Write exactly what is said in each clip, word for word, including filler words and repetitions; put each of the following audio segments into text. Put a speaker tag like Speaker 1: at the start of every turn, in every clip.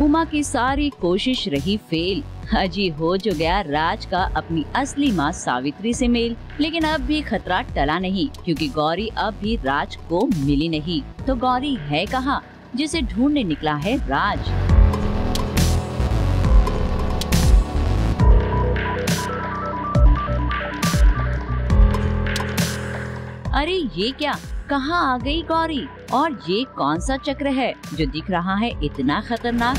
Speaker 1: उमा की सारी कोशिश रही फेल। अजी हो जो गया राज का अपनी असली माँ सावित्री से मेल। लेकिन अब भी खतरा टला नहीं, क्योंकि गौरी अब भी राज को मिली नहीं। तो गौरी है कहाँ, जिसे ढूंढने निकला है राज। अरे ये क्या, कहाँ आ गई गौरी? और ये कौन सा चक्र है जो दिख रहा है इतना खतरनाक?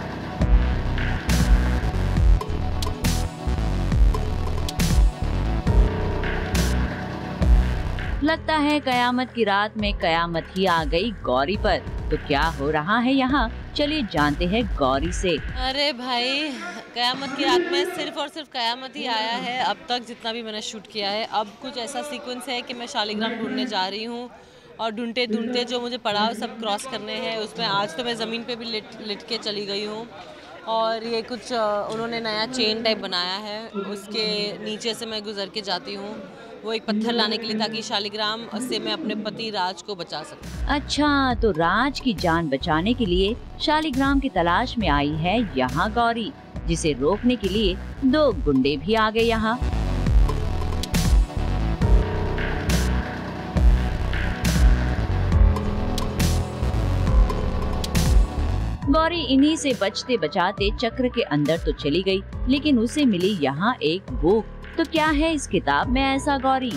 Speaker 1: लगता है कयामत की रात में कयामत ही आ गई गौरी पर। तो क्या हो रहा है यहाँ, चलिए जानते हैं गौरी से।
Speaker 2: अरे भाई, कयामत की रात में सिर्फ और सिर्फ कयामत ही आया है अब तक जितना भी मैंने शूट किया है। अब कुछ ऐसा सीक्वेंस है कि मैं शालिग्राम ढूंढने जा रही हूँ और ढूंढते ढूंढते जो मुझे पड़ाव सब क्रॉस करने हैं उसमें आज तो मैं ज़मीन पे भी लिट लिट के चली गई हूँ। और ये कुछ उन्होंने नया चेन टाइप बनाया है, उसके नीचे से मैं गुजर के जाती हूँ। वो एक पत्थर लाने के लिए, ताकि शालिग्राम से मैं अपने पति राज को बचा सकूं।
Speaker 1: अच्छा, तो राज की जान बचाने के लिए शालिग्राम की तलाश में आई है यहाँ गौरी, जिसे रोकने के लिए दो गुंडे भी आ गए यहाँ। गौरी इन्हीं से बचते बचाते चक्र के अंदर तो चली गई, लेकिन उसे मिली यहाँ एक बुक। तो क्या है इस किताब में ऐसा गौरी?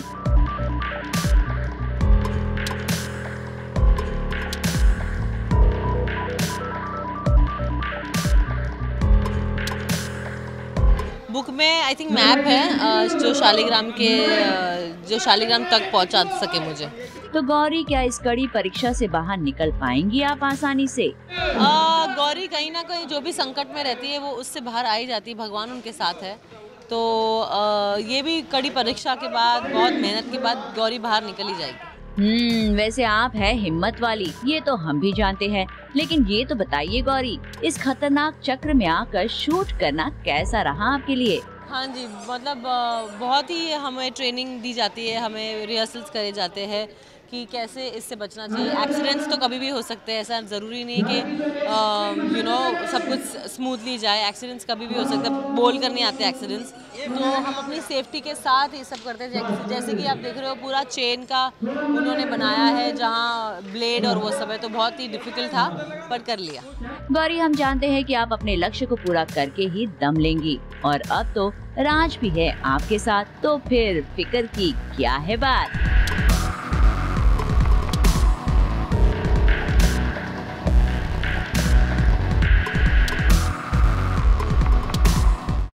Speaker 2: बुक में आई थिंक मैप है जो शालिग्राम के जो शालिग्राम तक पहुंचा सके मुझे।
Speaker 1: तो गौरी क्या इस कड़ी परीक्षा से बाहर निकल पाएंगी आप आसानी से?
Speaker 2: आ, गौरी कहीं ना कहीं जो भी संकट में रहती है वो उससे बाहर आ ही जाती है, भगवान उनके साथ है। तो आ, ये भी कड़ी परीक्षा के बाद, बहुत मेहनत के बाद गौरी बाहर निकल ही जाएगी।
Speaker 1: हम्म वैसे आप है हिम्मत वाली, ये तो हम भी जानते हैं। लेकिन ये तो बताइए गौरी, इस खतरनाक चक्र में आकर शूट करना कैसा रहा आपके लिए?
Speaker 2: हाँ जी, मतलब बहुत ही हमें ट्रेनिंग दी जाती है, हमें रिहर्सल्स करे जाते हैं कि कैसे इससे बचना चाहिए। एक्सीडेंट्स तो कभी भी हो सकते हैं, ऐसा ज़रूरी नहीं कि यू नो सब कुछ स्मूथली जाए। एक्सीडेंट्स कभी भी हो सकते हैं, बोल कर नहीं आते एक्सीडेंट्स। तो हम अपनी सेफ्टी के साथ ये सब करते हैं। जैसे कि आप देख रहे हो पूरा चेन का उन्होंने बनाया है, जहाँ ब्लेड और वो सब है, तो बहुत ही डिफिकल्ट था पर कर लिया।
Speaker 1: गौरी, हम जानते हैं कि आप अपने लक्ष्य को पूरा करके ही दम लेंगी, और अब तो राज भी है आपके साथ, तो फिर फिक्र की क्या है बात।